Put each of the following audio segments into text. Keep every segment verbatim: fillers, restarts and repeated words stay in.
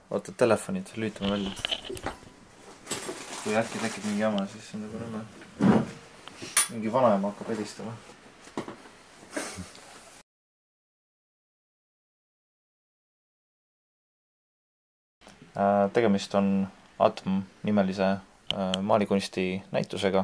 oota telefonid, lüütame välja. Kui äkki tekib mingi jama, siis on nagu nõmme. Mingi vanaema hakkab helistama. Tegemist on Atm nimelise maalikunsti näitusega.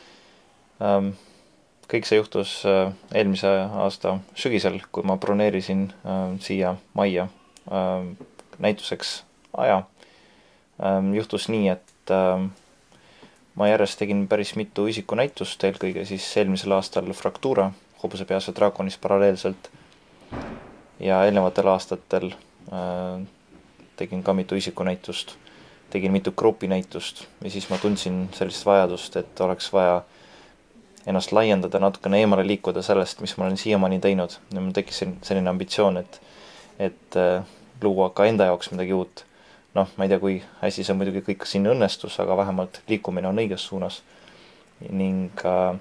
Kõik see juhtus eelmise aasta sügisel, kui ma broneerisin siia majja näituseks aja. Juhtus nii, et ma järjest tegin päris mitu isikunäitust, eelkõige siis eelmisel aastal Fraktuura, Hobusepeas ja Draakonis paralleelselt. Ja eelnevatel aastatel tegin ka mitu isikunäitust, tegin mitu grupinäitust ja siis ma tundsin sellist vajadust, et oleks vaja ennast laiendada, natukene eemale liikuda sellest, mis ma olen siiamaani teinud. Ja mul tekkis selline ambitsioon, et, et luua ka enda jaoks midagi uut. Noh, ma ei tea, kui hästi see muidugi kõik siin õnnestus, aga vähemalt liikumine on õiges suunas. Ning äh,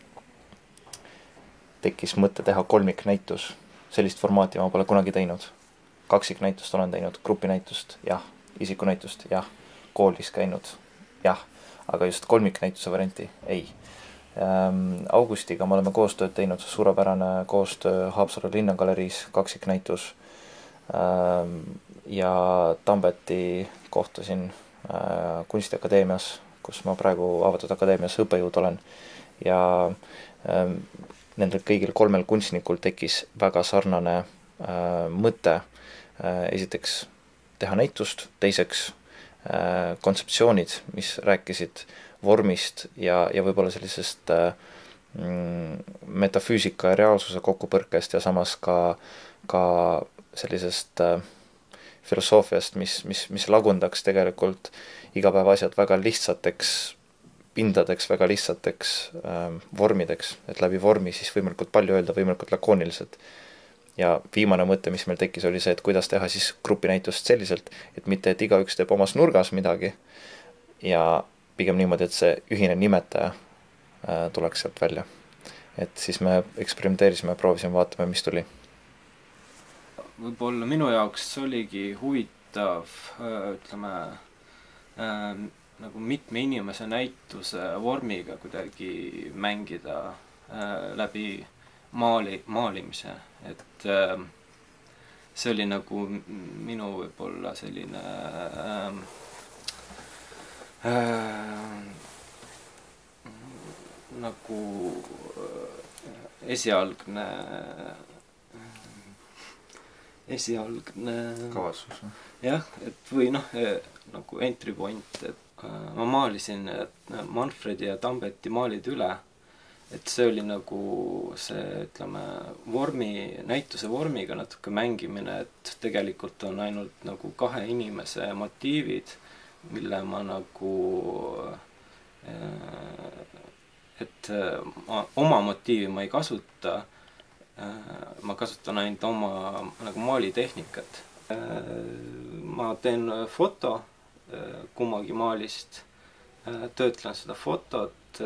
tekkis mõte teha kolmiknäitus. Sellist formaati ma pole kunagi teinud. Kaksiknäitust olen teinud, grupinäitust, jah, isikunäitust, jah, koolis käinud, jah, aga just kolmiknäituse varianti, ei. Ähm, Augustiga me oleme koostööd teinud, suurepärane koostöö Haapsalu linnagaleriis, kaksiknäitus ähm, ja Tambeti kohtasin äh, Kunstiakadeemias, kus ma praegu Avatud Akadeemias õppejõud olen ja ähm, nendel kõigil kolmel kunstnikul tekkis väga sarnane äh, mõte. Esiteks teha näitust, teiseks äh, kontseptsioonid, mis rääkisid vormist ja, ja võib-olla sellisest äh, metafüüsika ja reaalsuse kokkupõrkest ja samas ka, ka sellisest äh, filosoofiast, mis, mis, mis lagundaks tegelikult igapäeva asjad väga lihtsateks pindadeks, väga lihtsateks äh, vormideks, et läbi vormi siis võimalikult palju öelda, võimalikult lakooniliselt. Ja viimane mõte, mis meil tekkis, oli see, et kuidas teha siis grupinäitust selliselt, et mitte, et igaüks teeb omas nurgas midagi ja pigem niimoodi, et see ühine nimetaja äh, tuleks sealt välja. Et siis me eksperimenteerisime ja proovisime, vaatame, mis tuli. Võib-olla minu jaoks oligi huvitav, ütleme, äh, nagu mitme inimese näituse vormiga kuidagi mängida äh, läbi maali, maalimise, et äh, see oli nagu minu võib-olla selline äh, äh, nagu esialgne esialgne kavatsus. Jah, et või noh, nagu entry point, et äh, ma maalisin Manfredi ja Tambeti maalid üle. Et see oli nagu see, ütleme, vormi, näituse vormiga natuke mängimine, et tegelikult on ainult nagu kahe inimese motiivid, mille ma nagu, et ma, oma motiivi ma ei kasuta, ma kasutan ainult oma nagu maalitehnikat. Ma teen foto kummagi maalist, töötlen seda fotot,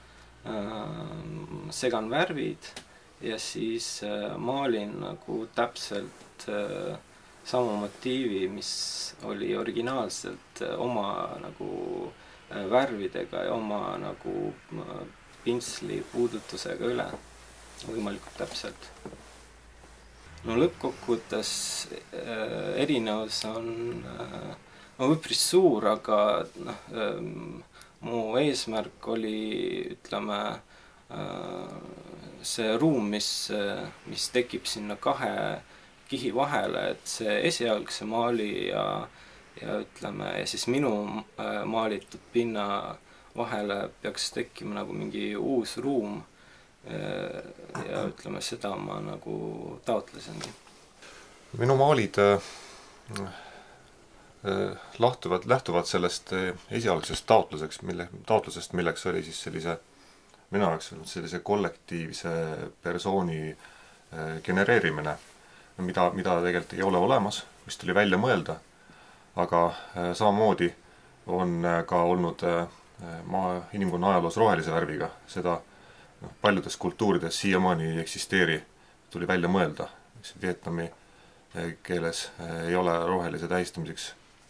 segan värvid ja siis maalin nagu täpselt sama motiivi, mis oli originaalselt oma nagu värvidega ja oma nagu pintsli puudutusega üle võimalikult täpselt. No lõppkokkuvõttes erinevus on no, üpris suur, aga noh, mu eesmärk oli, ütleme, see ruum, mis, mis tekib sinna kahe kihi vahele, et see esialgse maali ja, ja ütleme, ja siis minu maalitud pinna vahele peaks tekkima nagu mingi uus ruum ja ütleme, seda ma nagu taotlesengi. Minu maalid lahtuvad, lähtuvad sellest esialgsest taotluseks, mille, taotlusest, milleks oli siis sellise, minu jaoks sellise kollektiivse persooni genereerimine, mida, mida tegelikult ei ole olemas, mis tuli välja mõelda, aga samamoodi on ka olnud maa inimkonna ajaloos rohelise värviga, seda no, paljudes kultuurides siiamaani ei eksisteeri, tuli välja mõelda, mis Vietnami keeles ei ole rohelise tähistamiseks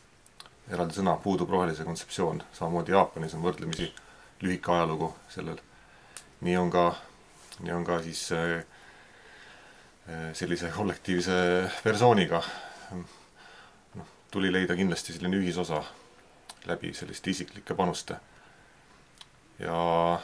eraldi sõna, puudub rohelise kontseptsioon, samamoodi Jaapanis on võrdlemisi lühike ajalugu sellel. nii on ka, nii on ka siis äh, sellise kollektiivse persooniga noh, tuli leida kindlasti selline ühisosa läbi selliste isiklike panuste. Ja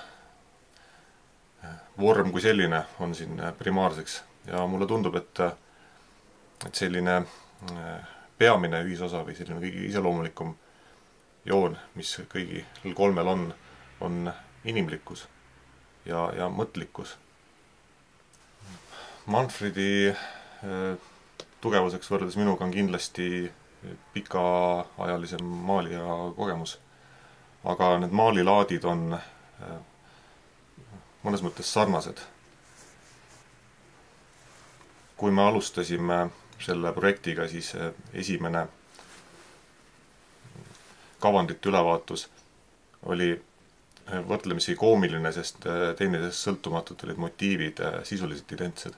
vorm kui selline on siin primaarseks ja mulle tundub, et, et selline peamine ühisosa või selline kõige iseloomulikum joon, mis kõigil kolmel on, on inimlikkus ja, ja mõtlikkus. Manfredi tugevuseks võrreldes minuga on kindlasti pikaajalisem maalija kogemus. Aga need maalilaadid on mõnes mõttes sarnased. Kui me alustasime selle projektiga, siis esimene kavandite ülevaatus oli võrdlemisi koomiline, sest teineteisest sõltumatud olid motiivid sisuliselt identsed.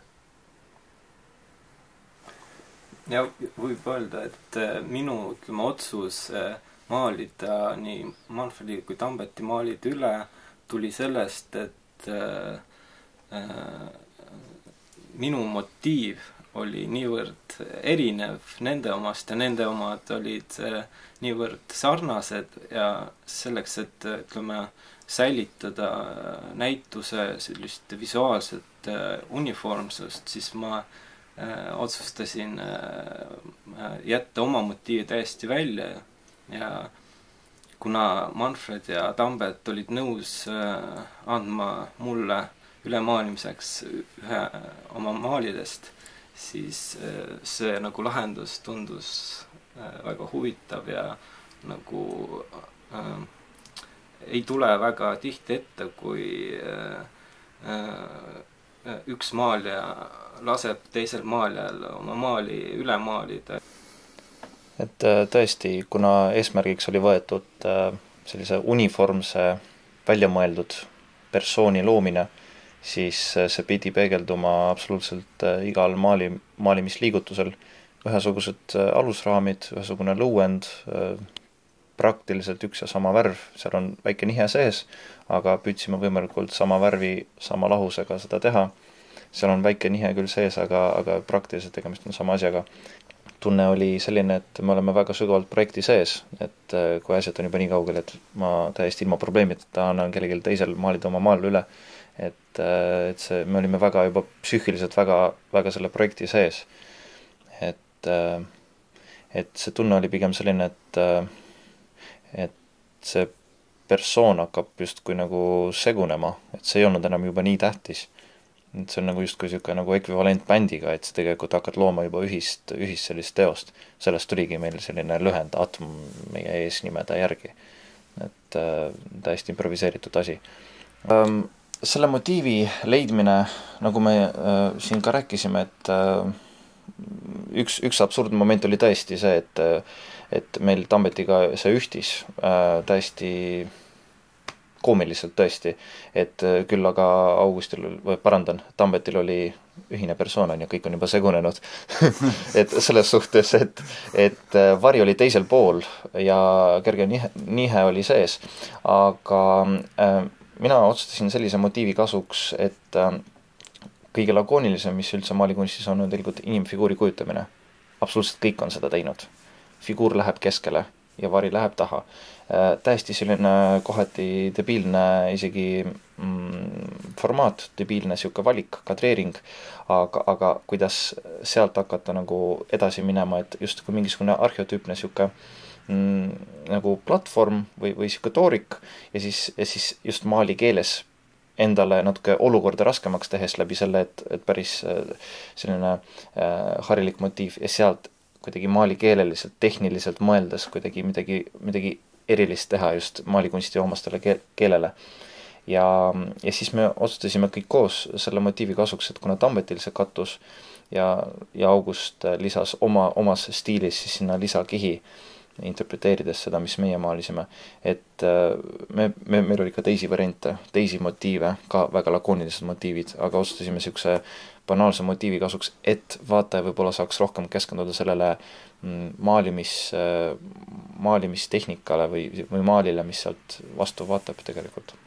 Ja võib öelda, et minu ütleme, otsus maalida nii Manfredi kui Tambeti maalid üle tuli sellest, et äh, minu motiiv oli niivõrd erinev nende omast ja nende omad olid äh, niivõrd sarnased ja selleks, et ütleme, säilitada näituse sellist visuaalset äh, uniformsust, siis ma äh, otsustasin äh, jätta oma motiivi täiesti välja ja kuna Manfred ja Tambet olid nõus äh, andma mulle ülemaalimiseks ühe oma maalidest, siis äh, see nagu lahendus tundus äh, väga huvitav ja nagu äh, ei tule väga tihti ette, kui äh, äh, üks maalija laseb teisel maalijal oma maali üle maalida. Et tõesti, kuna eesmärgiks oli võetud sellise uniformse väljamõeldud persooni loomine, siis see pidi peegelduma absoluutselt igal maali, maalimisliigutusel. Ühesugused alusraamid, ühesugune lõuend, praktiliselt üks ja sama värv, seal on väike nihe sees, aga püüdsime võimalikult sama värvi, sama lahusega seda teha. Seal on väike nihe küll sees, aga, aga praktiliselt tegemist on sama asjaga. Tunne oli selline, et me oleme väga sügavalt projekti sees, et kui asjad on juba nii kaugel, et ma täiesti ilma probleemita annan kellelgi teisel maalida oma maal üle, et, et see, me olime väga juba psüühiliselt väga, väga selle projekti sees. Et, et see tunne oli pigem selline, et, et see persoon hakkab justkui nagu segunema, et see ei olnud enam juba nii tähtis. Et see on nagu justkui siuke nagu ekvivalent bändiga, et see tegelikult hakkad looma juba ühist, ühist sellist teost. Sellest tuligi meil selline lühend Atm meie eesnimede järgi. Et äh, täiesti improviseeritud asi. Ähm, selle motiivi leidmine, nagu me äh, siin ka rääkisime, et äh, üks, üks absurdne moment oli tõesti see, et, et meil Tambetiga see ühtis äh, täiesti koomiliselt tõesti, et küll aga Augustil, või parandan, Tambetil oli ühine persoon ja kõik on juba segunenud. Et selles suhtes, et, et vari oli teisel pool ja kerge nihe, nihe oli sees. Aga äh, mina otsustasin sellise motiivi kasuks, et äh, kõige lakoonilisem, mis üldse maalikunstis on, on tegelikult inimfiguuri kujutamine. Absoluutselt kõik on seda teinud. Figuur läheb keskele ja vari läheb taha. Täiesti selline kohati debiilne isegi mm, formaat, debiilne siuke valik, kadreering, aga, aga kuidas sealt hakata nagu edasi minema, et just kui mingisugune arheotüüpne siuke mm, nagu platvorm või, või siuke toorik ja siis, ja siis just maali keeles endale natuke olukorda raskemaks tehes läbi selle, et, et päris selline äh, harilik motiiv ja sealt kuidagi maalikeeleliselt, tehniliselt mõeldes kuidagi midagi, midagi erilist teha just maalikunsti omastele keelele. Ja, ja siis me otsustasime kõik koos selle motiivi kasuks, et kuna Tambetil see kattus ja, ja August lisas oma, omas stiilis siis sinna lisakihi, interpreteerides seda, mis meie maalisime, et me, me, meil oli ka teisi variante, teisi motiive, ka väga lakoonilised motiivid, aga otsustasime siukse banaalse motiivi kasuks, et vaataja võib-olla saaks rohkem keskenduda sellele maalimis maalimistehnikale või, või maalile, mis sealt vastu vaatab tegelikult.